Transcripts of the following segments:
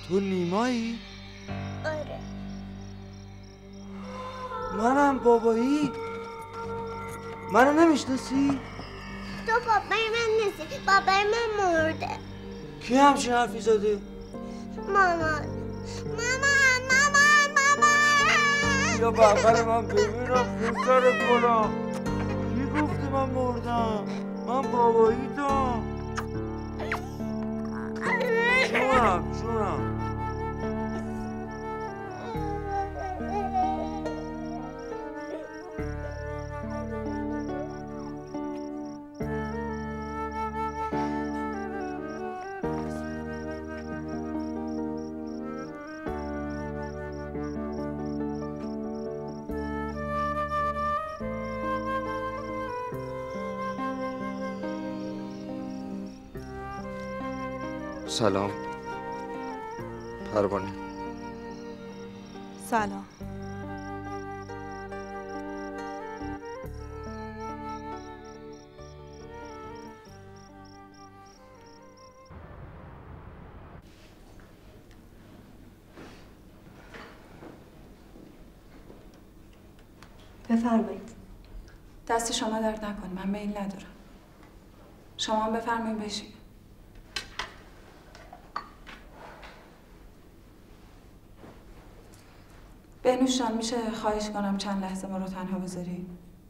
تو نیمایی؟ آره. منم بابایی؟ منو نمیشناسی؟ تو بابای من نیستی، بابای من مرده. کی همچین حرفی زده؟ مامان. یا بغل من ببینم پسر گلم. کی گفتی من مردم؟ من بابایی تو. جونم. سلام پروانه. سلام. بفرمایید. دست شما درد نکنه، من میل ندارم. شما هم بفرمایید بشین. بهنوش جان، میشه خواهش کنم چند لحظه ما رو تنها بذاری؟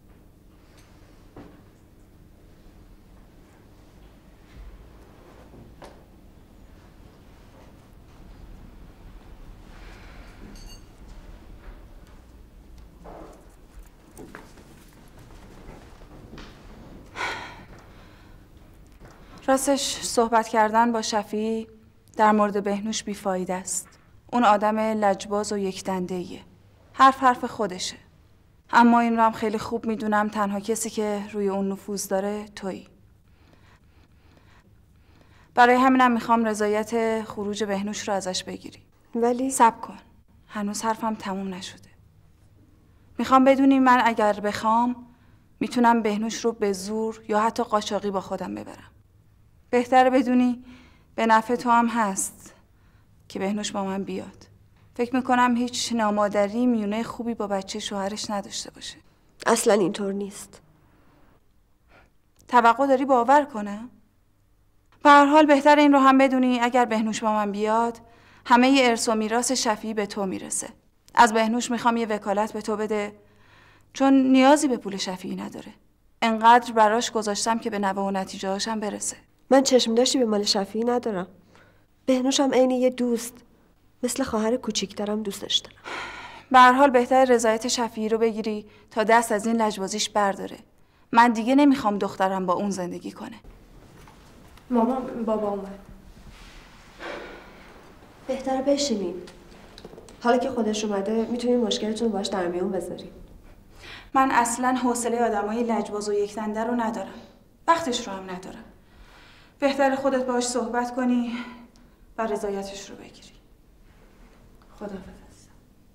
راستش صحبت کردن با شفیع در مورد بهنوش بیفایده است. اون آدم لجباز و یکدنده‌ایه. حرف خودشه. اما این رو هم خیلی خوب میدونم تنها کسی که روی اون نفوذ داره تویی. برای همینم میخوام رضایت خروج بهنوش رو ازش بگیری. ولی صبر کن. هنوز حرفم تموم نشده. میخوام بدونی من اگر بخوام میتونم بهنوش رو به زور یا حتی قاچاقی با خودم ببرم. بهتره بدونی به نفع تو هم هست که بهنوش با من بیاد. فکر میکنم هیچ نامادری میونه خوبی با بچه شوهرش نداشته باشه. اصلا اینطور نیست. توقع داری باور کنم؟ به هر حال بهتر این رو هم بدونی اگر بهنوش با من بیاد همه ارث و میراث شفیع به تو میرسه. از بهنوش میخوام یه وکالت به تو بده چون نیازی به پول شفیعی نداره. انقدر براش گذاشتم که به نوه و نتیجه هاشم برسه. من چشم داشتی به مال شفیعی ندارم. بهنوشم عین یه دوست، مثل خواهر کوچیکترم دوستش دارم. به هر حال بهتر رضایت شفیعی رو بگیری تا دست از این لجبازیش برداره. من دیگه نمیخوام دخترم با اون زندگی کنه. مامان، بابا اومد. بهتره بشینین. حالا که خودش اومده میتونین مشکلتون باش در میون بذارین. من اصلا حوصله آدمای لجباز و یکدنده رو ندارم. وقتش رو هم ندارم. بهتره خودت باهاش صحبت کنی و رضایتش رو بگیری. خداحافظ.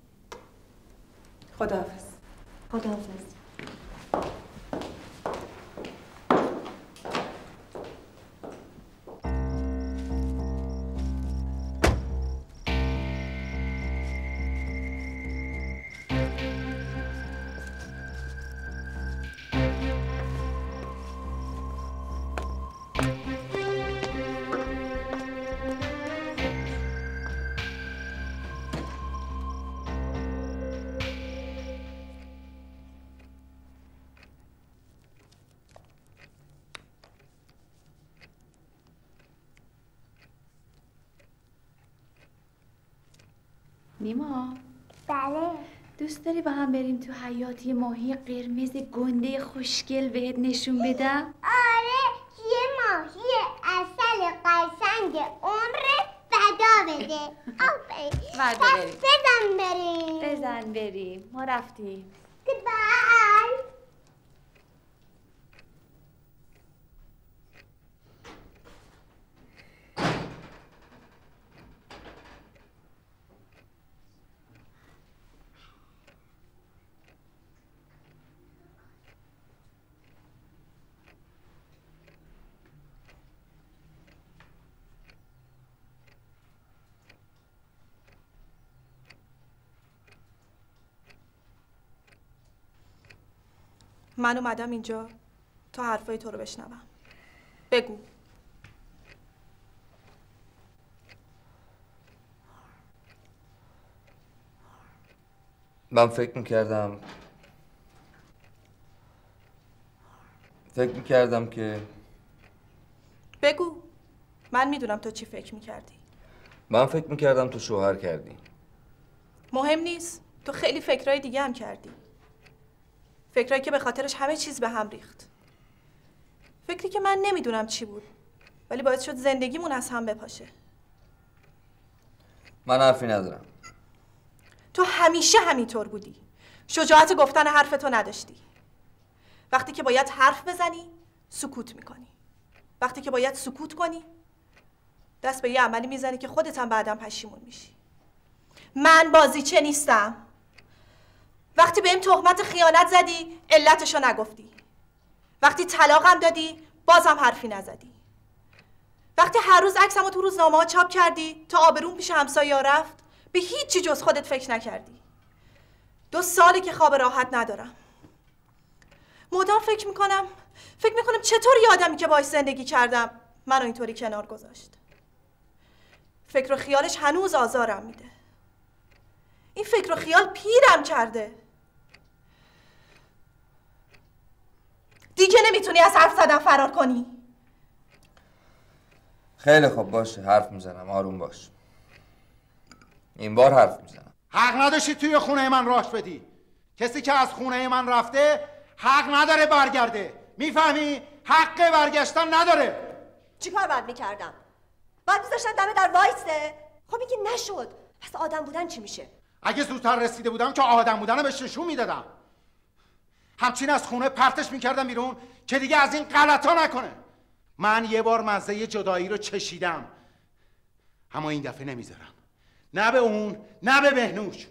خداحافظ. خداحافظ. نیما. بله. دوست داری با هم بریم تو حیاط یه ماهی قرمز گنده خوشگل بهت نشون بدم؟ آره، یه ماهی اصل قشنگ عمر فدا بده. آفرین. بریم. بزن بریم. بزن بریم. ما رفتیم. گودبای. من اومدم اینجا تا حرفای تو رو بشنوم. بگو. من فکر میکردم که بگو. من میدونم تو چی فکر میکردی. من فکر میکردم تو شوهر کردی. مهم نیست. تو خیلی فکرای دیگه هم کردی. فکرایی که به خاطرش همه چیز به هم ریخت. فکری که من نمیدونم چی بود ولی باعث شد زندگیمون از هم بپاشه. من حرفی ندارم. تو همیشه همینطور بودی. شجاعت گفتن حرف تو نداشتی. وقتی که باید حرف بزنی سکوت میکنی. وقتی که باید سکوت کنی دست به یه عملی میزنی که خودت هم بعدم پشیمون میشی. من بازیچه نیستم. وقتی بهم تهمت خیانت زدی علتشو نگفتی. وقتی طلاقم دادی بازم حرفی نزدی. وقتی هر روز عکسمو تو روزنامه‌ها چاپ کردی تا آبروم پیش همسایه‌ها رفت به هیچی جز خودت فکر نکردی. 2 ساله که خواب راحت ندارم. مدام فکر میکنم چطور یه آدمی که باهاش زندگی کردم منو اینطوری کنار گذاشت. فکر و خیالش هنوز آزارم میده. این فکر و خیال پیرم کرده. دیگه نمیتونی از حرف زدن فرار کنی. خیلی خوب باشه، حرف میزنم. آروم باش. این بار حرف میزنم. حق نداشتی توی خونه من راش بدی. کسی که از خونه من رفته حق نداره برگرده. میفهمی؟ حق برگشتن نداره. چی کار باید میکردم؟ باید میذاشتم دم در وایسته؟ خب میگی نشد. پس آدم بودن چی میشه؟ اگه زودتر رسیده بودم که آدم بودن بهش نشون میدادم. همچین از خونه پرتش میکردم بیرون که دیگه از این غلطا نکنه. من یه بار مزه جدایی رو چشیدم، اما این دفعه نمیذارم. نه به اون نه به بهنوش.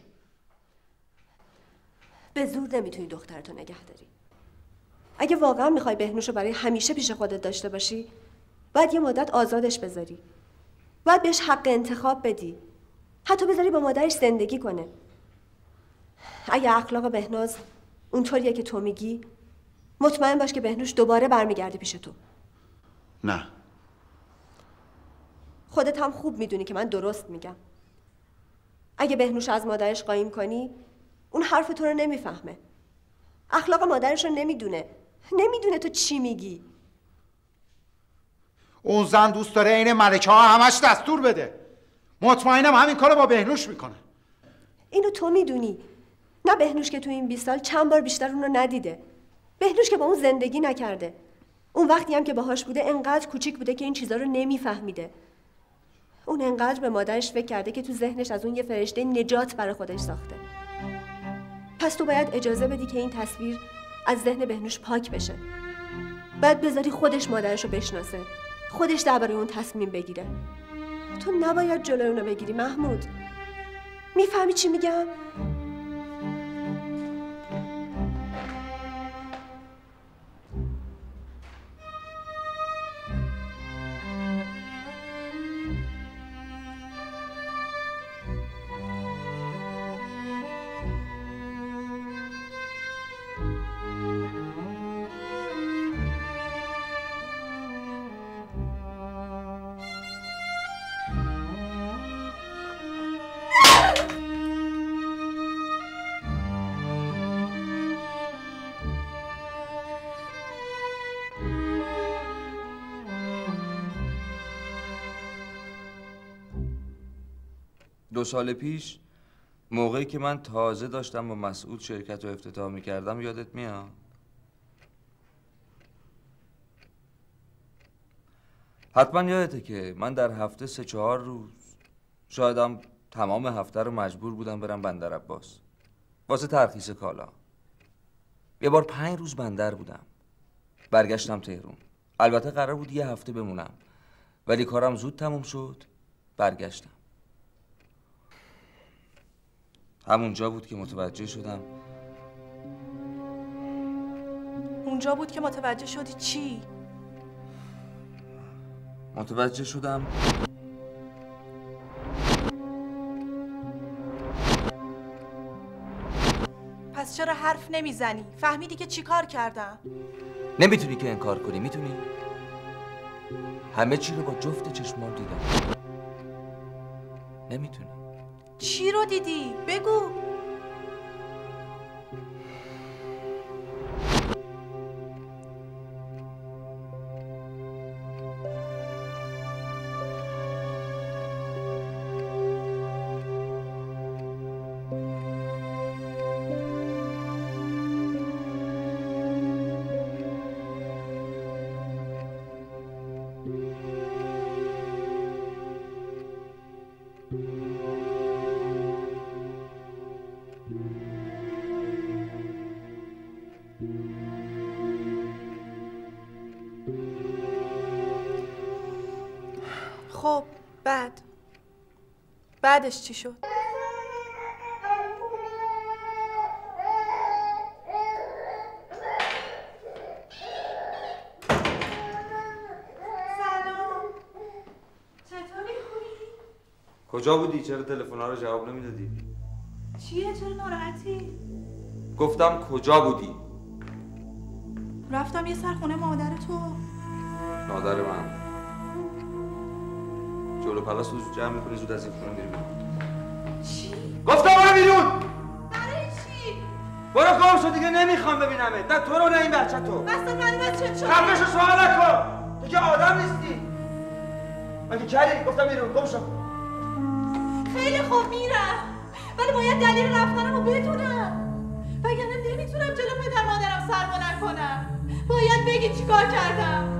به زور نمیتونی دخترتو نگه داری. اگه واقعا میخوای بهنوش رو برای همیشه پیش خودت داشته باشی باید یه مدت آزادش بذاری. باید بهش حق انتخاب بدی. حتی بذاری با مادرش زندگی کنه. اگه اخلاق بهناز اونطوریه که تو میگی مطمئن باش که بهنوش دوباره برمیگرده پیش تو. نه. خودت هم خوب میدونی که من درست میگم. اگه بهنوش از مادرش قایم کنی اون حرف تو رو نمیفهمه. اخلاق مادرش رو نمیدونه تو چی میگی. اون زن دوست داره این ملکه ها همش دستور بده. مطمئنم همین کارو با بهنوش میکنه. اینو تو میدونی. نه بهنوش که تو این 20 سال چند بار بیشتر اون رو ندیده. بهنوش که با اون زندگی نکرده. اون وقتی هم که باهاش بوده انقدر کوچیک بوده که این چیزا رو نمیفهمیده. اون انقدر به مادرش فکر کرده که تو ذهنش از اون یه فرشته نجات برای خودش ساخته. پس تو باید اجازه بدی که این تصویر از ذهن بهنوش پاک بشه. باید بذاری خودش مادرش رو بشناسه. خودش درباره اون تصمیم بگیره. تو نباید جلوی اونو بگیری محمود. میفهمی چی میگم؟ دو سال پیش موقعی که من تازه داشتم با مسعود شرکت رو افتتاح میکردم یادت میاد؟ حتما یادته که من در هفته 3-4 روز شایدم تمام هفته رو مجبور بودم برم بندر عباس واسه ترخیص کالا. یه بار 5 روز بندر بودم. برگشتم تهران. البته قرار بود یه هفته بمونم ولی کارم زود تموم شد. برگشتم. همونجا بود که متوجه شدم. اونجا بود که متوجه شدی چی؟ متوجه شدم پس چرا حرف نمیزنی؟ فهمیدی که چی کار کردم؟ نمیتونی که انکار کنی، میتونی؟ همه چی رو با جفت چشمام دیدم. نمیتونی. چی رو دیدی؟ بگو. خب بعدش چی شد؟ کجا بودی؟ چرا تلفن‌ها رو جواب نمیدادی؟ چیه؟ چرا ناراحتی؟ گفتم کجا بودی؟ رفتم یه سر خونه مادر تو. مادر من جلو پلاس رو جمع میکنی، زود از این خونه میری بیرون. چی؟ گفتم برو بیرون! برای چی؟ برو گم شو دیگه، نمیخوام ببینمت. نه تو رو نه این بچه تو. قصد من چه شد؟ خفه شو، سوال نکن. تو که آدم نیستی. مگه کردی؟ گفتم بیرون، گم شو. خیلی خوب میرم، ولی باید دلیل رفتنم رو بدونم، وگرنه نمیتونم جلو پدر مادرم سر بلند کنم. باید بگی چیکار کردم.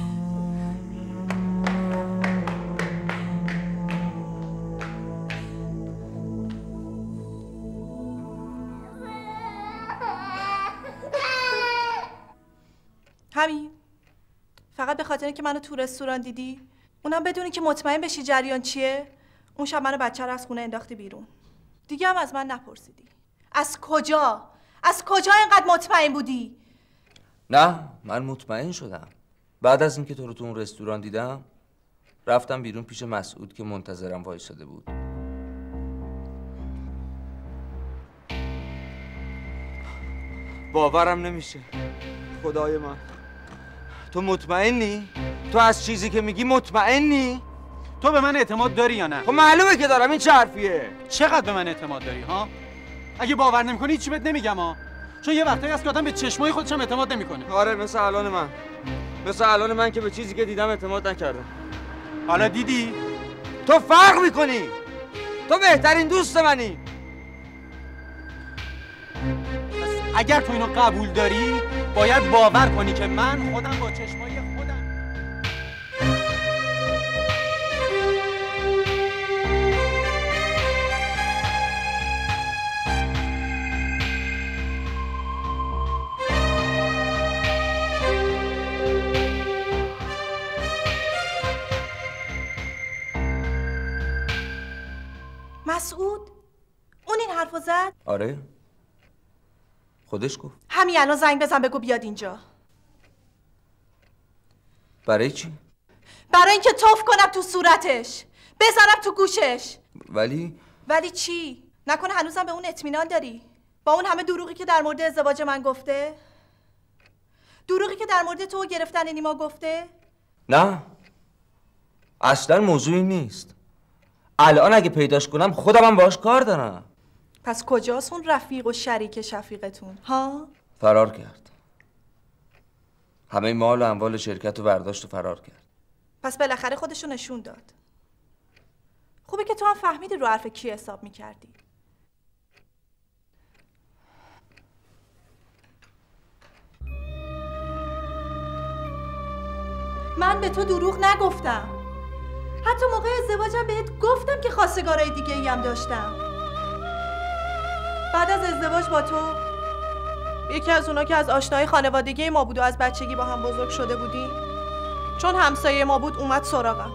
همین، فقط به خاطر که منو تو رستوران دیدی، اونم بدونی که مطمئن بشی جریان چیه. اون شب منو بچه رو از خونه انداختی بیرون، دیگه هم از من نپرسیدی. از کجا اینقدر مطمئن بودی؟ نه، من مطمئن شدم بعد از اینکه تو رو تو اون رستوران دیدم. رفتم بیرون پیش مسعود که منتظرم وایساده بود. باورم نمیشه. خدای من، تو مطمئنی؟ تو از چیزی که میگی مطمئنی؟ تو به من اعتماد داری یا نه؟ خب معلومه که دارم. این چه حرفیه؟ چقدر به من اعتماد داری ها؟ اگه باور نمی‌کنی هیچی بهت نمیگم ها، چون یه وقتایی هست که آدم به چشمای خودش هم اعتماد نمی‌کنه. آره، مثل الان من که به چیزی که دیدم اعتماد نکردم. حالا دیدی؟ تو فرق میکنی. تو بهترین دوست منی. اگر تو اینو قبول داری باید باور کنی که من خودم با چشمای خودم. مسعود اون این حرفو زد؟ آره، خودش گفت. همین الان زنگ بزن بگو بیاد اینجا. برای چی؟ برای اینکه توف کنم تو صورتش، بزنم تو گوشش. ولی چی؟ نکنه هنوزم به اون اطمینان داری؟ با اون همه دروغی که در مورد ازدواج من گفته؟ دروغی که در مورد تو گرفتن نیما گفته؟ نه، اصلا موضوعی نیست. الان اگه پیداش کنم خودم هم باهاش کار دارم. پس کجاست اون رفیق و شریک شفیقتون ها؟ فرار کرد. همه مال و اموال شرکت رو برداشت و فرار کرد. پس بالاخره خودشو نشون داد. خوبه که تو هم فهمیدی رو حرف کی حساب میکردی. من به تو دروغ نگفتم. حتی موقع ازدواجم بهت گفتم که خواستگارای دیگه ای هم داشتم. بعد از ازدواج با تو، یکی از اونا که از آشنای خانوادگی ما بود و از بچگی با هم بزرگ شده بودیم، چون همسایه ما بود اومد سراغم.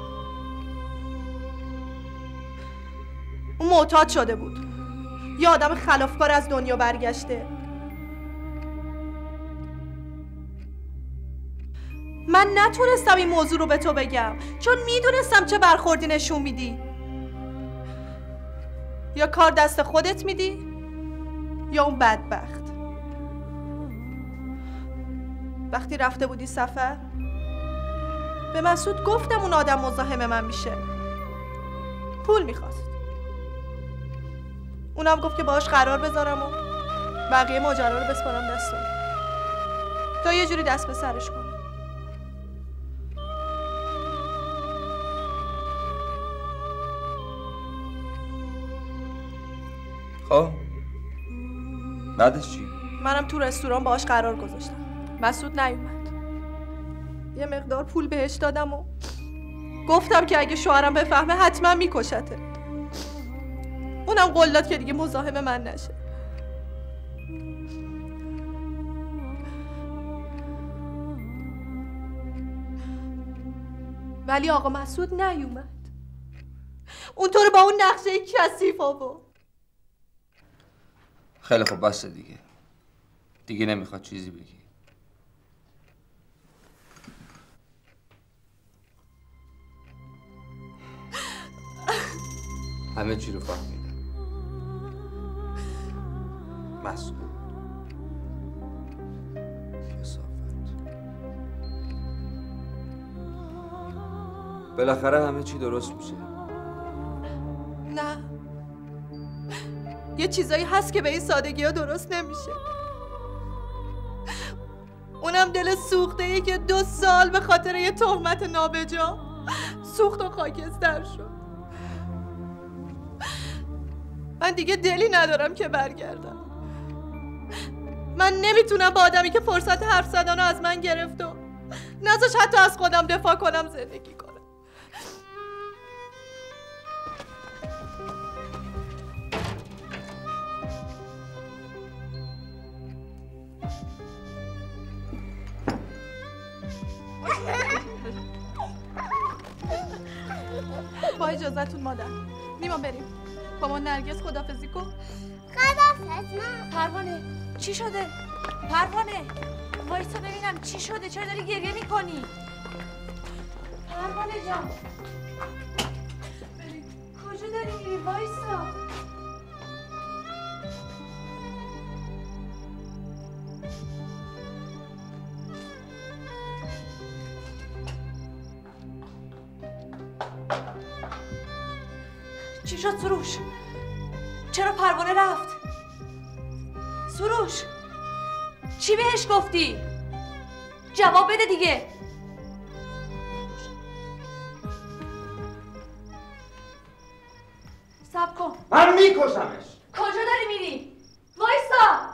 اون معتاد شده بود، یه آدم خلافکار از دنیا برگشته. من نتونستم این موضوع رو به تو بگم چون میدونستم چه برخوردی نشون میدی. یا کار دست خودت میدی یا اون بدبخت؟ وقتی رفته بودی سفر به مسعود گفتم اون آدم مزاحم من میشه، پول میخواست، اونم گفت که باهاش قرار بذارم و بقیه ماجرا رو بسپارم دستم تا یه جوری دست به سرش کنه. خب بعدش چی؟ منم تو رستوران باهاش قرار گذاشتم، مسعود نیومد. یه مقدار پول بهش دادم و گفتم که اگه شوهرم بفهمه حتما میکشته. اونم قول داد که دیگه مزاحم من نشه. ولی آقا مسعود نیومد. اونطور با اون نقشه کثیف آورد. خیلی خوب بس دیگه نمیخواد چیزی بگی. همه چی رو فهمیدم. مسعود کثافت. بالاخره همه چی درست میشه. نه، یه چیزایی هست که به این سادگی ها درست نمیشه. اونم دل سوخته‌ای که 2 سال به خاطر یه تهمت نابجا سوخت و خاکستر شد. من دیگه دلی ندارم که برگردم. من نمیتونم با آدمی که فرصت حرف زدن رو از من گرفت و نذاش حتی از خودم دفاع کنم زندگی کنم. با اجازهتون مادر، نیما بریم. با ما نرگس خدافزی کن. خدافز ما. پروانه چی شده؟ پروانه وایسا ببینم چی شده، چرا داری گریه میکنی؟ پروانه جان کجا داری میری؟ وایسا. چی شد سروش؟ چرا پروانه رفت؟ سروش چی بهش گفتی؟ جواب بده دیگه. صبر کن. من میکشمش. کجا داری میری؟ وایسا.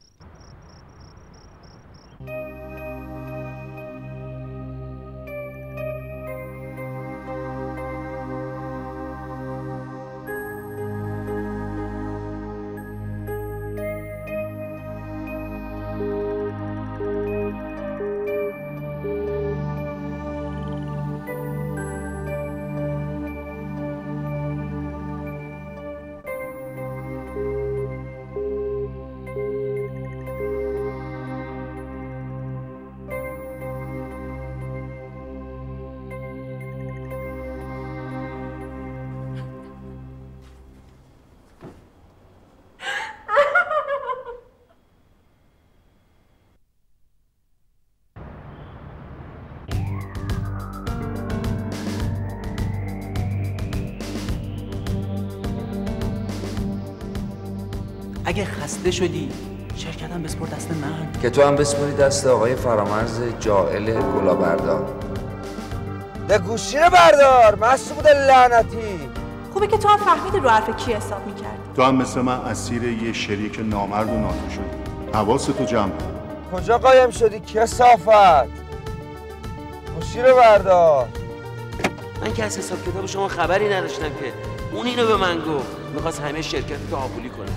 اگه خسته شدی شرکتم بسپر دست من، که تو هم بسپری دست آقای فرامرز جاعل گلابردار. ده گوشی رو بردار مسعود لعنتی. خوبه که تو هم فهمیدی رو حرف کی حساب میکردی. تو هم مثل من اسیر یه شریک نامرد و ناتو شدی. حواستو جمع کن. کجا قایم شدی کثافت؟ گوشی رو بردار. من که از حساب کتاب شما خبری نداشتم که اون اینو به من گفت، میخواست همه شرکت رو تعاملی کنه.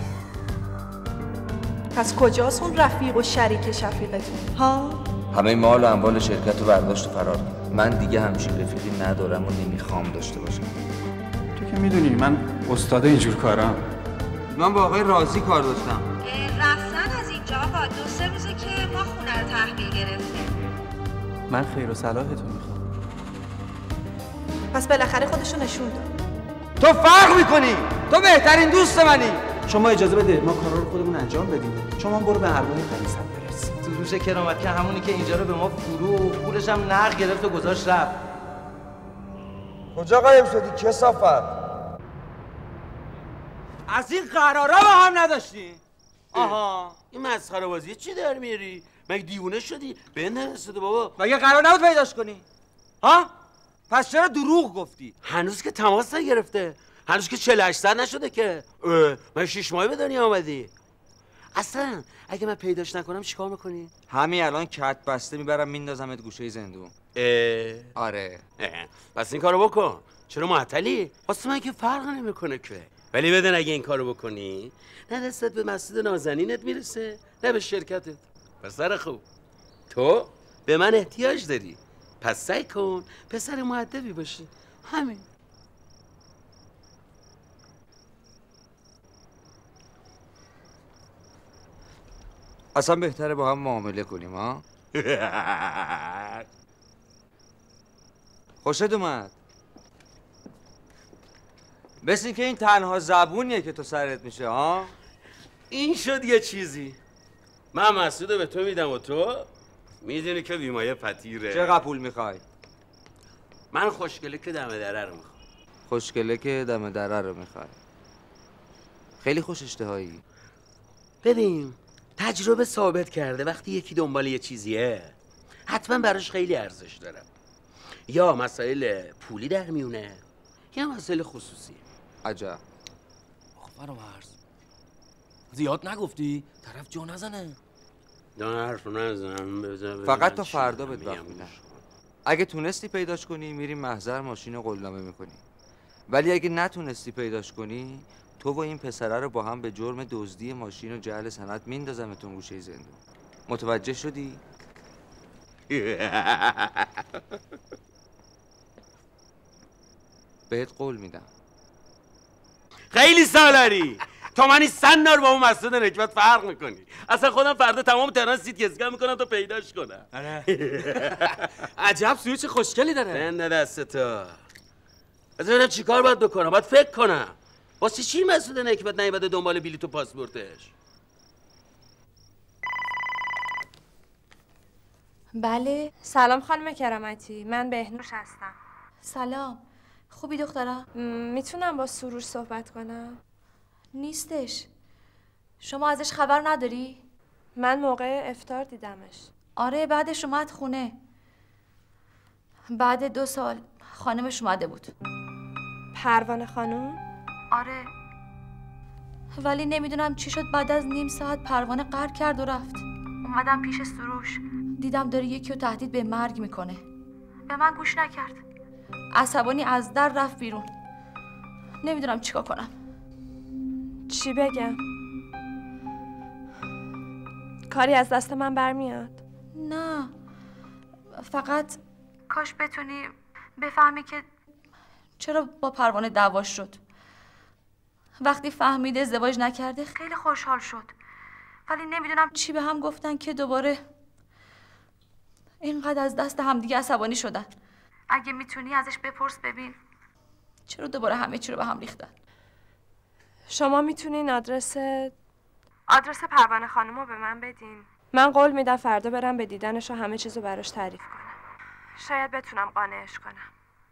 پس کجاست اون رفیق و شریک شفیقتون ها؟ همه مال و اموال شرکت رو برداشت و فرار کرد. من دیگه همچین رفیقی ندارم و نمیخوام داشته باشم. تو که میدونی من استاد اینجور کارم. من با آقای رازی کار داشتم. رفتن از اینجا آقا 2-3 روزه که ما خونه رو تحویل گرفتیم. من خیر و صلاحتون میخوام. پس بالاخره خودشو نشون داد. تو فرق میکنی. تو بهترین دوست منی. شما اجازه بده ما کارا رو خودمون انجام بدیم. شما برو به حربای قمیصت برس. سروش کرامت که همونی که اینجا رو به ما فروخت، پولش هم نقد گرفت و گذاشت رفت. کجا قایم شدی کثافت؟ از این قرارا با هم نداشتی؟ آها این مسخره بازی چی در میاری؟ مگه دیوونه شدی؟ به نرسیده بابا. مگه قرار نبود پیداش کنی؟ ها؟ پس چرا دروغ گفتی؟ هنوز که تماس نگرفته. هنوز که 48 ساعت نشده که. من 6 ماه به دنیا آمدی. اصلا اگه من پیداش نکنم چیکار میکنی؟ همین الان کت بسته میبرم میندازمت گوشه زندون. آره. پس این کارو بکن. چرا معطلی؟ واسه من که فرق نمیکنه که. ولی بدون اگه این کارو بکنی نه دستت به مسجد نازنینت میرسه نه به شرکتت. پسر خوب تو به من احتیاج داری. پس سعی کن پسر مؤدبی باشی. همین. اصلا بهتره با هم معامله کنیم ها؟ خوشت اومد؟ بس این که این تنها زبونیه که تو سرت میشه ها؟ این شد یه چیزی. من مسعودو به تو میدم و تو میدونی که بیمایه پتیره. چقدر پول میخوای؟ من خوشگله که دم دره رو میخوام. خوشگله که دم دره رو میخوای. خیلی خوش اشتهایی. ببین تجربه ثابت کرده وقتی یکی دنبال یه چیزیه حتما براش خیلی ارزش داره. یا مسائل پولی در میونه یا مسائل خصوصی. عجب. فرامرز زیاد نگفتی؟ طرف جا نزنه. دان حرف نزن. فقط تا فردا بهت وقت میدم. اگه تونستی پیداش کنی میریم محضر ماشین رو قولنامه میکنی. ولی اگه نتونستی پیداش کنی تو و این پسره رو با هم به جرم دزدی ماشین و جعل سند میندازمتون گوشه زندون. متوجه شدی؟ بهت قول میدم. خیلی سالاری تو منی سنار با اون مسعود نکبت فرق میکنی. اصلا خودم فردا تمام تهران سیت گزگاه میکنم تا پیداش کنم. عجب سویچ خوشگلی داره. بنده دستتو. از ببینم چی کار باید بکنم. باید فکر کنم واسه چی مسعود نکبت نیومده دنبال بلیط و پاسپورتش. بله. سلام خانم کرامتی، من بهنوش هستم. سلام. خوبی دخترم؟ میتونم با سروش صحبت کنم؟ نیستش. شما ازش خبر نداری؟ من موقع افطار دیدمش. آره بعدش اومد خونه. بعد 2 سال خانمش اومده بود. پروانه خانم؟ آره. ولی نمیدونم چی شد بعد از نیم ساعت پروانه قهر کرد و رفت. اومدم پیش سروش دیدم داره یکی رو تهدید به مرگ میکنه. به من گوش نکرد. عصبانی از در رفت بیرون. نمیدونم چیکار کنم. چی بگم؟ کاری از دست من برمیاد؟ نه فقط کاش بتونی بفهمی که چرا با پروانه دعواش شد. وقتی فهمید ازدواج نکرده خیلی خوشحال شد. ولی نمیدونم چی به هم گفتن که دوباره اینقدر از دست همدیگه عصبانی شدن. اگه میتونی ازش بپرس ببین چرا دوباره همه چی رو به هم ریختن. شما میتونین آدرس پروانه خانم رو به من بدین؟ من قول میدم فردا برم به دیدنش و همه چیزو براش تعریف کنم. شاید بتونم قانعش کنم.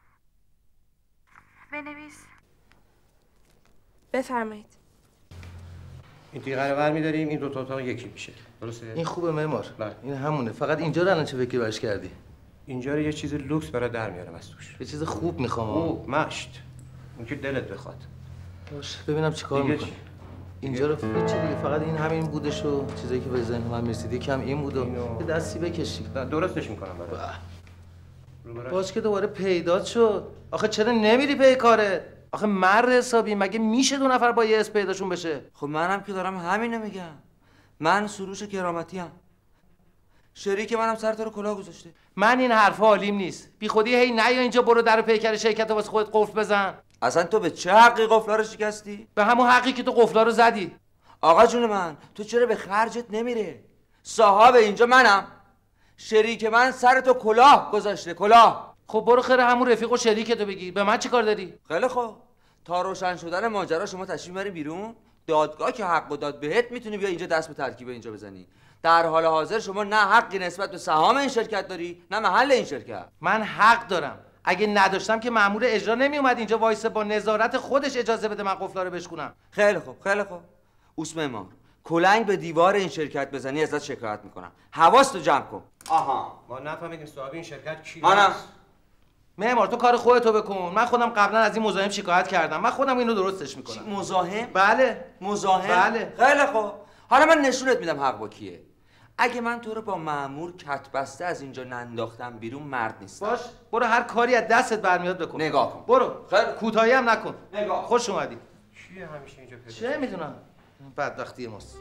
بنویس. بفرمایید. این تیغه رو برمی‌داریم، این 2 تا اتاق یکی میشه. درسته؟ این خوبه معمار. بله. این همونه. فقط اینجا رو الان چه فکری براش کردی؟ اینجا رو یه چیز لوکس برای در میارم از توش. یه چیز خوب میخوام. خوب مشت. اون که دلت بخواد. باشه ببینم چیکار می‌کنی. اینجا رو چی دیگه فقط این همین بودش و چیزایی که به ذهن من میرسید یکم این بود و یه دستی بکشی. درستش میکنم برات. باز که دوباره پیدات شد. آخه چرا نمیری پی کارت؟ آخه مرد حسابی مگه میشه 2 نفر با یه اسم پیداشون بشه؟ خب منم که دارم همینو میگم. من سروش کرامتی ام. شریک منم سر تو رو کلاه گذاشته. من این حرفا حالیم نیست. بی خودی هی نیا اینجا برو در پیکر شرکت واسه خودت قفل بزن. اصلا تو به چه حقی قفلا رو شکستی؟ به همون حقی که تو قفلا رو زدی. آقا جون من تو چرا به خرجت نمیره؟ صاحب اینجا منم. شریک من سر تو کلاه گذاشته. کلاه. خب برو خیر همون رفیق و شریکتو بگیر. به من چی کار داری؟ خیلی خوب. تا روشن شدن ماجرا شما تشریف بری بیرون دادگاه که حق و داد بهت میتونی بیا اینجا دست به ترکیب اینجا بزنی. در حال حاضر شما نه حقی نسبت به سهام این شرکت داری نه محل این شرکت. من حق دارم. اگه نداشتم که مأمور اجرا نمیومد اینجا وایسه با نظارت خودش اجازه بده من قفلا رو بشکنم. خیلی خوب خیلی خوب. اوس معمار، کلنگ به دیوار این شرکت بزنی ازت شکایت میکنم. حواستو جمع کن. آها، ما نفهمیدیم صاحب این شرکت کی است. معمار تو کار خودتو بکن. من خودم قبلا از این مزاحم شکایت کردم. من خودم اینو درستش میکنم. مزاحم؟ بله. مزاحم؟ بله. خیلی خوب. حالا من نشونت میدم حق با کیه. اگه من تو رو با مأمور کت بسته از اینجا ننداختم بیرون مرد نیستم. باش، برو هر کاری از دستت برمیاد بکن. نگاه کن. برو. خیلی کوتاهی هم نکن. نگاه. خوش اومدی. چیه همیشه اینجا پیدا؟ چه میدونم. بدبختی ماست.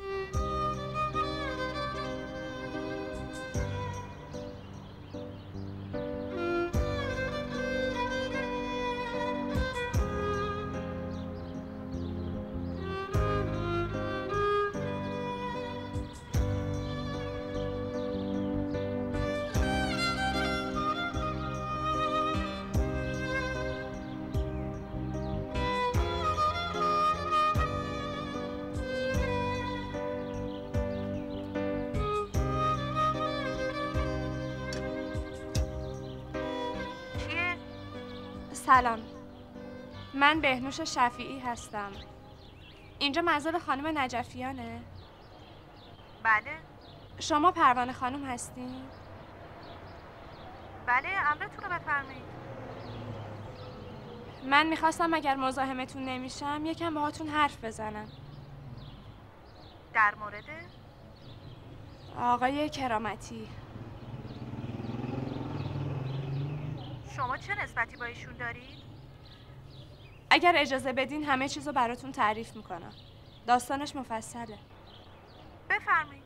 سلام، من بهنوش شفیعی هستم. اینجا منزل خانم نجفیانه؟ بله. شما پروانه خانم هستین؟ بله، امرتون رو بفرمایید. من میخواستم اگر مزاحمتون نمیشم یکم باهاتون حرف بزنم. در مورد؟ آقای کرامتی. شما چه نسبتی با ایشون دارید؟ اگر اجازه بدین همه چیزو براتون تعریف میکنم. داستانش مفصله. بفرمایید.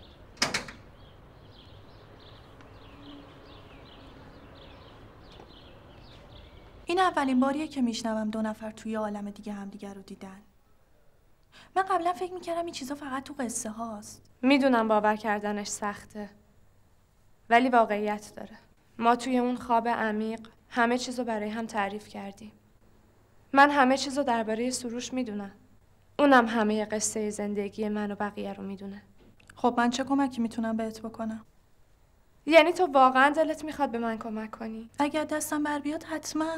این اولین باریه که میشنوم دو نفر توی عالم دیگه همدیگر رو دیدن. من قبلا فکر میکردم این چیزا فقط تو قصه هاست. میدونم باور کردنش سخته، ولی واقعیت داره. ما توی اون خواب عمیق همه چیزو برای هم تعریف کردیم. من همه چیزو درباره سروش میدونم. اونم همه قصه زندگی من و بقیه رو میدونه. خب من چه کمکی میتونم بهت بکنم؟ یعنی تو واقعا دلت میخواد به من کمک کنی؟ اگر دستم بر بیاد حتما.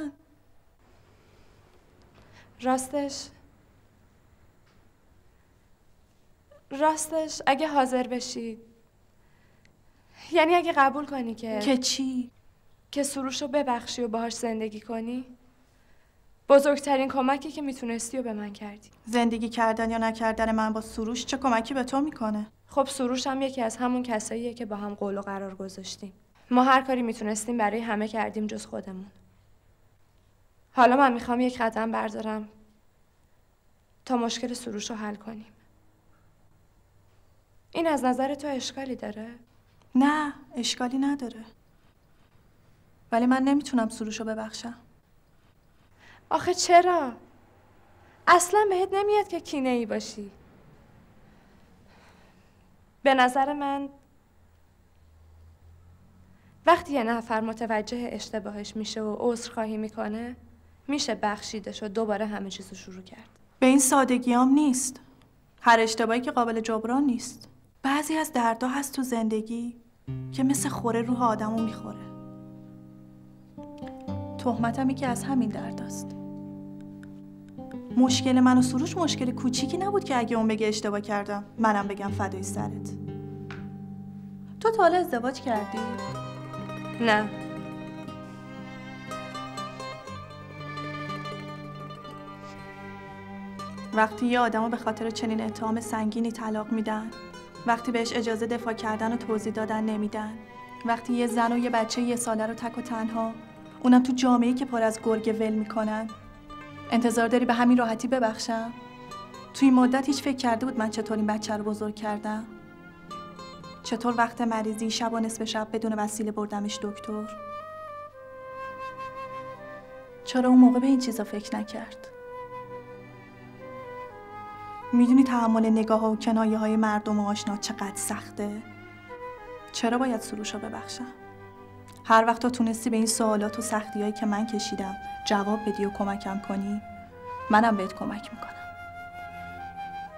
راستش اگه حاضر بشی، یعنی اگه قبول کنی که چی؟ که سروش رو ببخشی و باهاش زندگی کنی، بزرگترین کمکی که میتونستی و به من کردی. زندگی کردن یا نکردن من با سروش چه کمکی به تو میکنه؟ خب سروش هم یکی از همون کساییه که با هم قول و قرار گذاشتیم. ما هر کاری میتونستیم برای همه کردیم جز خودمون. حالا من میخوام یک قدم بردارم تا مشکل سروش رو حل کنیم. این از نظر تو اشکالی داره؟ نه، اشکالی نداره. ولی من نمیتونم سروش رو ببخشم. آخه چرا؟ اصلا بهت نمیاد که کینه ای باشی. به نظر من وقتی یه نفر متوجه اشتباهش میشه و عذرخواهی میکنه، میشه بخشیدش و دوباره همه چیزو شروع کرد. به این سادگیام نیست. هر اشتباهی که قابل جبران نیست. بعضی از دردها هست تو زندگی که مثل خوره روح آدمو میخوره. تهمتم یکی از همین درد است. مشکل من و سروش مشکل کوچیکی نبود که اگه اون بگه اشتباه کردم منم بگم فدای سرت. تو تا حالا ازدواج کردی؟ نه. وقتی یه آدمو به خاطر چنین اتهام سنگینی طلاق میدن، وقتی بهش اجازه دفاع کردن و توضیح دادن نمیدن، وقتی یه زن و یه بچه 1 ساله رو تک و تنها، اونم تو جامعه‌ای که پر از گرگ ول میکنن، انتظار داری به همین راحتی ببخشم؟ توی این مدت هیچ فکر کرده بود من چطور این بچه رو بزرگ کردم؟ چطور وقت مریضی شب و نصف شب بدون وسیله بردمش دکتر؟ چرا اون موقع به این چیزا فکر نکرد؟ میدونی تحمل نگاه ها و کنایه های مردم و آشنا چقدر سخته؟ چرا باید سروش رو ببخشم؟ هر وقت تو تونستی به این سوالات و سختی هایی که من کشیدم جواب بدی و کمکم کنی، منم بهت کمک میکنم.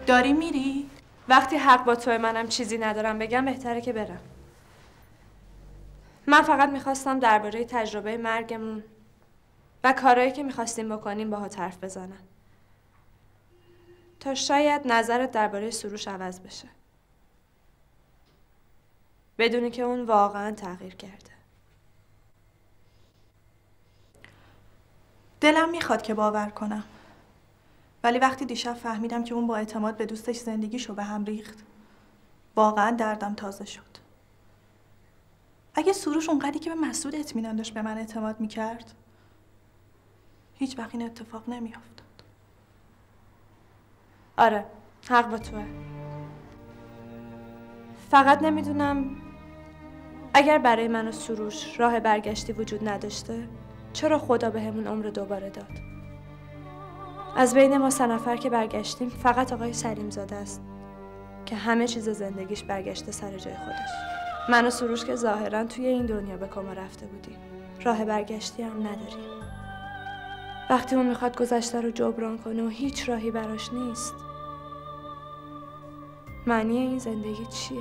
داری میری؟ وقتی حق با توی منم چیزی ندارم بگم بهتره که برم. من فقط میخواستم درباره تجربه مرگمون و کارهایی که میخواستیم بکنیم باهات حرف بزنم تا شاید نظرت درباره سروش عوض بشه، بدونی که اون واقعا تغییر کرده. دلم میخواد که باور کنم، ولی وقتی دیشب فهمیدم که اون با اعتماد به دوستش زندگیشو به هم ریخت، واقعا دردم تازه شد. اگه سروش اونقدری که به مسعود اطمینان داشت به من اعتماد میکرد، هیچ وقت این اتفاق نمیافتاد. آره، حق با توه. فقط نمیدونم اگر برای من و سروش راه برگشتی وجود نداشته، چرا خدا بهمون عمر دوباره داد؟ از بین ما 3 نفر که برگشتیم فقط آقای سلیم زاده است که همه چیز زندگیش برگشته سر جای خودش. من و سروش که ظاهراً توی این دنیا به کما رفته بودیم، راه برگشتی هم نداریم. وقتی اون میخواد گذشته رو جبران کنه و هیچ راهی براش نیست، معنی این زندگی چیه؟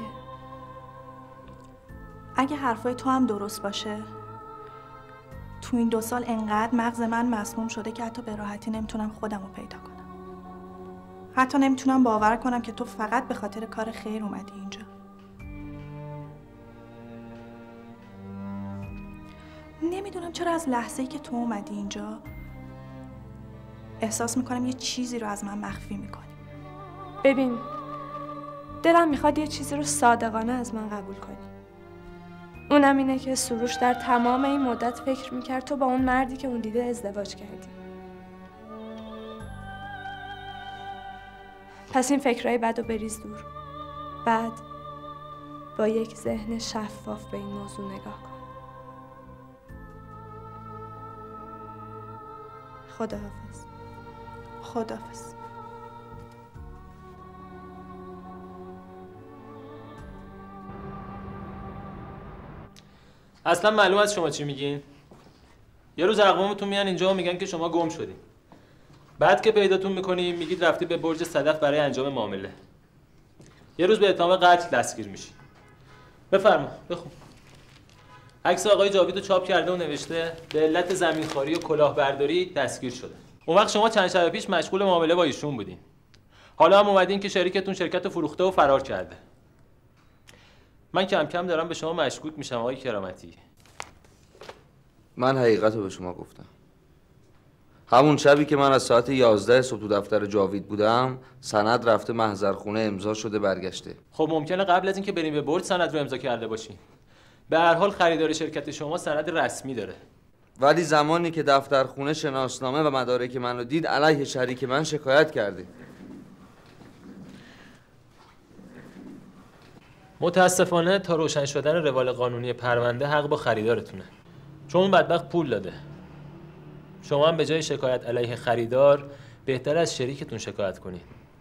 اگه حرفای تو هم درست باشه، تو این 2 سال انقدر مغز من مسموم شده که حتی به راحتی نمیتونم خودم رو پیدا کنم. حتی نمیتونم باور کنم که تو فقط به خاطر کار خیر اومدی اینجا. نمیدونم چرا از لحظه‌ای که تو اومدی اینجا احساس میکنم یه چیزی رو از من مخفی میکنی. ببین، دلم میخواد یه چیزی رو صادقانه از من قبول کنی. اونم اینه که سروش در تمام این مدت فکر میکرد تو با اون مردی که اون دیده ازدواج کردی. پس این فکرهای بد رو بریز دور. بعد با یک ذهن شفاف به این موضوع نگاه کن. خداحافظ. خداحافظ. اصلا معلوم از شما چی میگین؟ یه روز اقوامتون میان اینجا و میگن که شما گم شدین. بعد که پیداتون میکنیم میگید رفتی به برج صدف برای انجام معامله. یه روز به اتهام قتل دستگیر میشی. بفرما بخون. عکس آقای جاوید رو چاپ کرده و نوشته به علت زمینخواری و کلاهبرداری دستگیر شده. اون وقت شما چند شب پیش مشغول معامله با ایشون بودین. حالا هم اومدین که شریکتون شرکت فروخته و فرار کرده. من کم کم دارم به شما مشکوک میشم آقای کرامتی. من حقیقت رو به شما گفتم. همون شبی که من از ساعت 11 صبح تو دفتر جاوید بودم، سند رفته محضرخونه امضا شده برگشته. خب ممکنه قبل از اینکه بریم به برج سند رو امضا کرده باشین. به هر حال خریدار شرکت شما سند رسمی داره. ولی زمانی که دفترخونه شناسنامه و مدارک منو دید، علیه شریک من شکایت کرده. متاسفانه تا روشن شدن روال قانونی پرونده حق با خریدارتونه. چون اون بدبخت پول داده. شما هم به جای شکایت علیه خریدار بهتر از شریکتون شکایت کنید.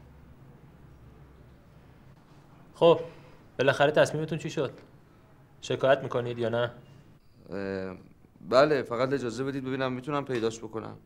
خب بالاخره تصمیمتون چی شد؟ شکایت میکنید یا نه؟ بله، فقط اجازه بدید ببینم میتونم پیداش بکنم.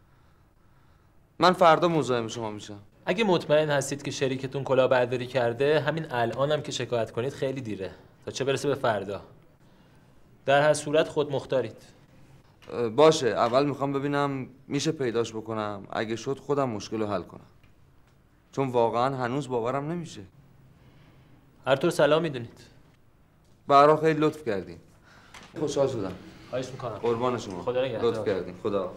من فردا مزاحم شما میشم. اگه مطمئن هستید که شریکتون کلاهبرداری کرده، همین الان هم که شکایت کنید خیلی دیره. تا چه برسه به فردا. در هر صورت خود مختارید. باشه، اول میخوام ببینم میشه پیداش بکنم. اگه شد خودم مشکل رو حل کنم. چون واقعا هنوز باورم نمیشه. هر طور سلام میدونید. برا خیلی لطف کردین. خوشحال شدم. خواهش میکنم. قربان شما. خدا نگهدار. لطف کردین. خدا.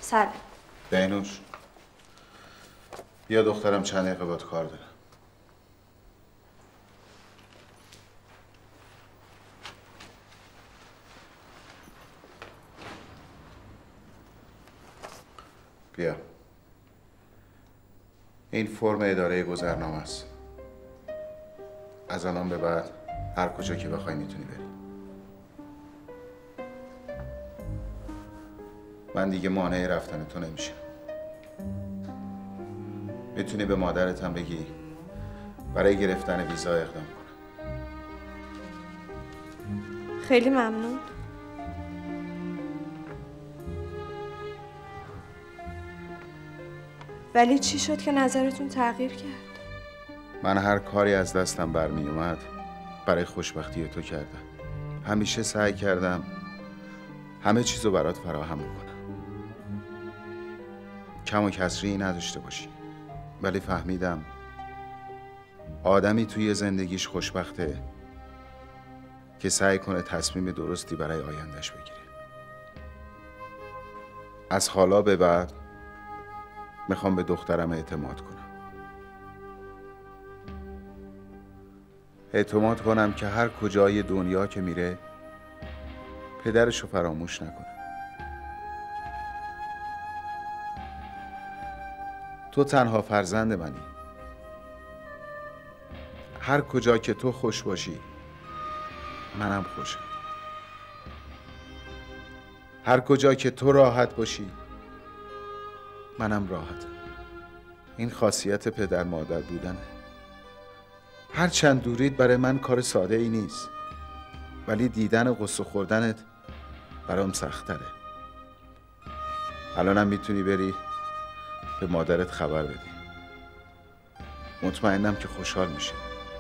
سلام. بهنوش بیا دخترم، چند دقیقه باهات کار دارم. بیا. این فرم اداره گذرنامه است. از الان به بعد هر کجا که بخوای میتونی بری. من دیگه مانع رفتن تو نمیشم. میتونی به مادرت هم بگی برای گرفتن ویزا اقدام کنه. خیلی ممنون. ولی چی شد که نظرتون تغییر کرد؟ من هر کاری از دستم برمی اومد برای خوشبختی تو کردم. همیشه سعی کردم همه چیزو برات فراهم کنم. کم و کسری نداشته باشی. ولی فهمیدم آدمی توی زندگیش خوشبخته که سعی کنه تصمیم درستی برای آیندهش بگیره. از حالا به بعد میخوام به دخترم اعتماد کنم. اعتماد کنم که هر کجای دنیا که میره پدرشو فراموش نکنه. تو تنها فرزند منی. هر کجا که تو خوش باشی منم خوشم. هر کجا که تو راحت باشی منم راحتم. این خاصیت پدر مادر بودنه. هر چند دورید برای من کار ساده ای نیست، ولی دیدن قصه خوردنت برام سخت تره. الانم میتونی بری به مادرت خبر بدی. مطمئنم که خوشحال میشه.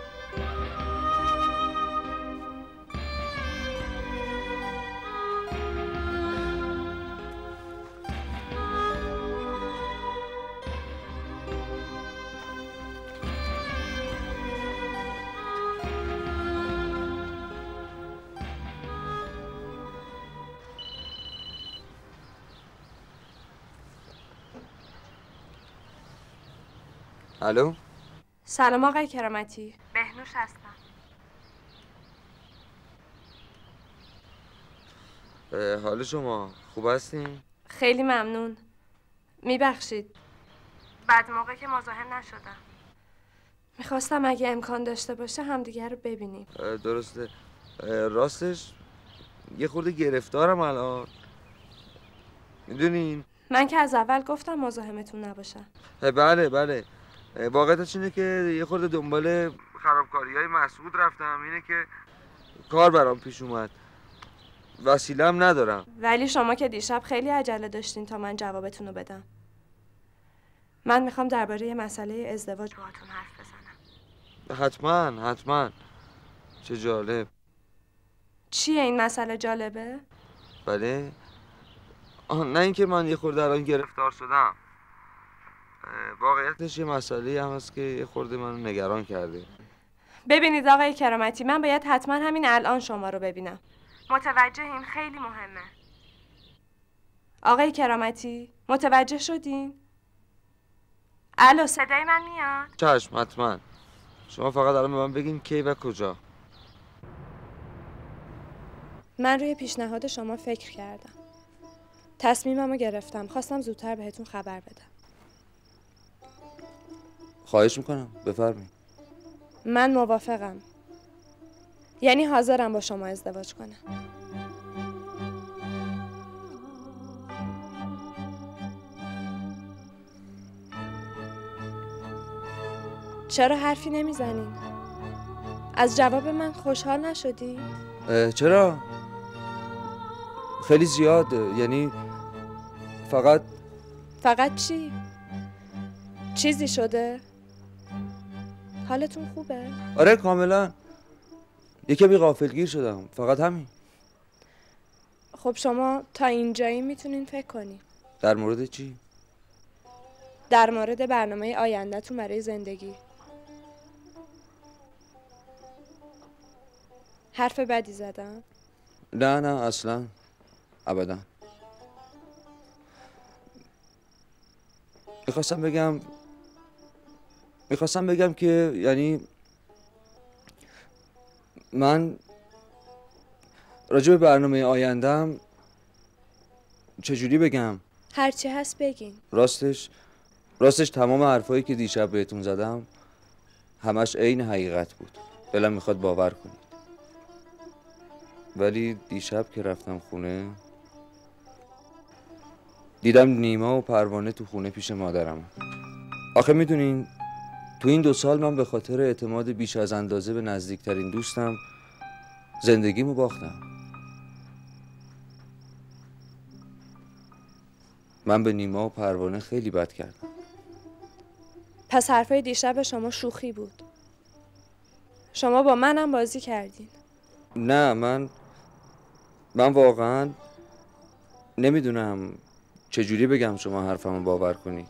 الو؟ سلام آقای کرامتی. بهنوش هستم. حال شما خوب هستین؟ خیلی ممنون. میبخشید بعد موقع که مزاحم نشدم. میخواستم اگه امکان داشته باشه همدیگه رو ببینیم. درسته. راستش یه خورده گرفتارم الان، میدونین؟ من که از اول گفتم مزاحمتون نباشم. بله واقعیتش اینه که یه خورده دنبال خرابکاری‌های مسعود رفتم. اینه که کار برام پیش اومد، وسیله‌ام ندارم. ولی شما که دیشب خیلی عجله داشتین تا من جوابتون رو بدم. من میخوام درباره مسئله ازدواج باهاتون حرف بزنم. حتما. چه جالب. چیه این مسئله جالبه؟ بله. نه اینکه من یه خورده الان گرفتار شدم، واقعیتش یه مسئله هم هست که یه خورده منو نگران کرده. ببینید آقای کرامتی، من باید حتما همین الان شما رو ببینم. متوجهین؟ خیلی مهمه. آقای کرامتی متوجه شدین؟ الو، صدای من میاد؟ چشم، حتما. شما فقط الان به من بگین کی و کجا. من روی پیشنهاد شما فکر کردم. تصمیممو گرفتم. خواستم زودتر بهتون خبر بدم. خواهش میکنم، بفرمایید. من موافقم. یعنی حاضرم با شما ازدواج کنم. چرا حرفی نمیزنین؟ از جواب من خوشحال نشدی؟ چرا؟ خیلی زیاد. یعنی فقط چی؟ چیزی شده؟ حالتون خوبه؟ آره کاملا. یه کمی غافلگیر شدم، فقط همین. خب شما تا اینجایی میتونین فکر کنین. در مورد چی؟ در مورد برنامه آینده‌تون برای زندگی. حرف بدی زدم؟ نه اصلا، ابدا. میخواستم بگم که یعنی من راجع به برنامه آیندم چجوری بگم؟ هرچی هست بگین. راستش تمام حرفایی که دیشب بهتون زدم همش عین حقیقت بود. دلم میخواد باور کنید. ولی دیشب که رفتم خونه دیدم نیما و پروانه تو خونه پیش مادرم. آخه میدونین تو این 2 سال من به خاطر اعتماد بیش از اندازه به نزدیکترین دوستم زندگیمو باختم. من به نیما و پروانه خیلی بد کردم. پس حرفای دیشب شما شوخی بود. شما با منم بازی کردین. نه من واقعا نمیدونم چجوری بگم شما حرفمو باور کنید.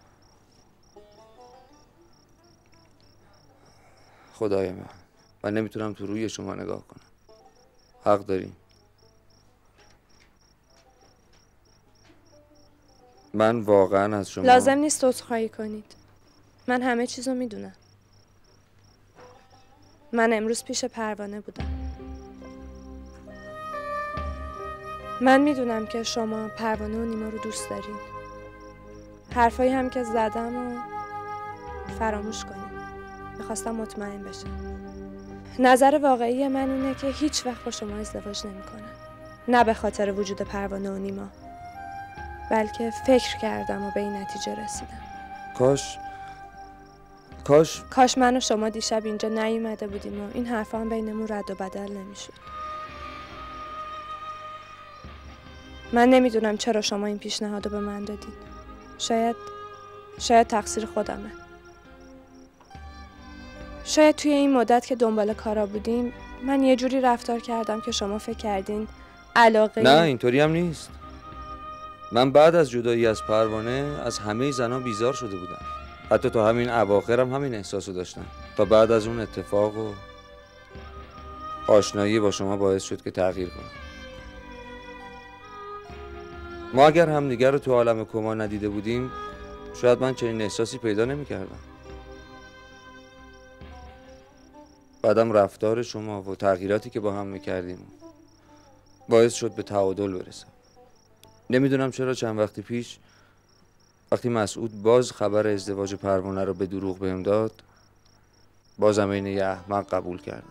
خدای من نمیتونم تو روی شما نگاه کنم. حق داریم. من واقعا از شما لازم نیست عذرخواهی کنید. من همه چیزو میدونم. من امروز پیش پروانه بودم. من میدونم که شما پروانه و نیما رو دوست دارین. حرفایی هم که زدم و فراموش کنین. میخواستم مطمئن بشم. نظر واقعی من اینه که هیچ وقت با شما ازدواج نمیکنم. نه به خاطر وجود پروانه و نیما، بلکه فکر کردم و به این نتیجه رسیدم. کاش من و شما دیشب اینجا نیومده بودیم و این حرفا هم بینمون رد و بدل نمیشد. من نمیدونم چرا شما این پیشنهادو به من دادین. شاید تقصیر خودمه. شاید توی این مدت که دنبال کارا بودیم من یه جوری رفتار کردم که شما فکر کردین علاقه. نه اینطوری هم نیست. من بعد از جدایی از پروانه از همه زنها بیزار شده بودم. حتی تا همین اواخرم همین احساسو داشتم. تا بعد از اون اتفاق و آشنایی با شما باعث شد که تغییر کنم. ما اگر همدیگر رو تو عالم کما ندیده بودیم شاید من چنین احساسی پیدا نمی‌کردم. بعدم رفتار شما و تغییراتی که با هم می‌کردیم باعث شد به تعادل برسم. نمیدونم چرا چند وقت پیش وقتی مسعود باز خبر ازدواج پروانه رو به دروغ بهم داد بازم این یه احمق قبول کردم.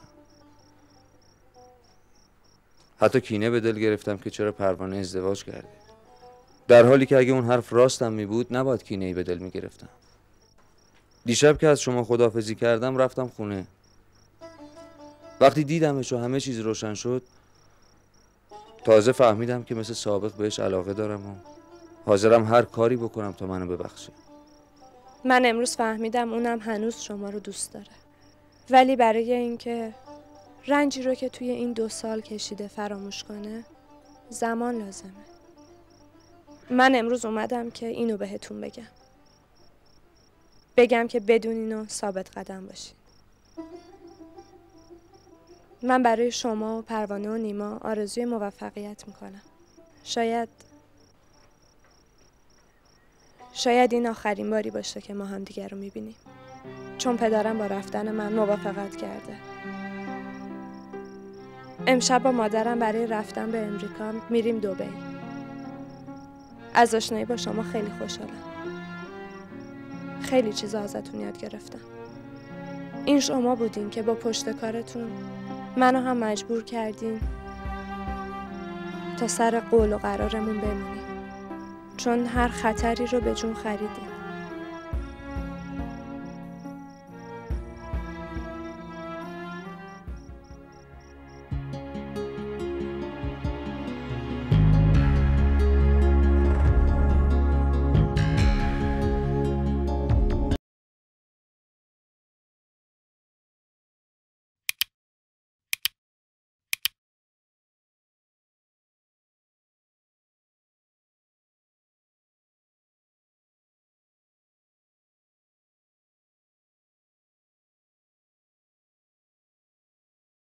حتی کینه به دل گرفتم که چرا پروانه ازدواج کرده، در حالی که اگه اون حرف راستم می بود نباید کینه‌ای به دل می گرفتم. دیشب که از شما خداحافظی کردم رفتم خونه. وقتی دیدمش و همه چیز روشن شد تازه فهمیدم که مثل سابق بهش علاقه دارم و حاضرم هر کاری بکنم تا منو ببخشه. من امروز فهمیدم اونم هنوز شما رو دوست داره، ولی برای اینکه رنجی رو که توی این 2 سال کشیده فراموش کنه زمان لازمه. من امروز اومدم که اینو بهتون بگم که بدونین و ثابت قدم باشین. من برای شما و پروانه و نیما آرزوی موفقیت میکنم. شاید این آخرین باری باشه که ما هم دیگر رو میبینیم، چون پدرم با رفتن من موافقت کرده. امشب با مادرم برای رفتن به امریکا میریم دبی. از آشنایی با شما خیلی خوشحالم. خیلی چیزا ازتون یاد گرفتم. این شما بودین که با پشت کارتون منو هم مجبور کردین تا سر قول و قرارمون بمونیم، چون هر خطری رو به جون خریدیم.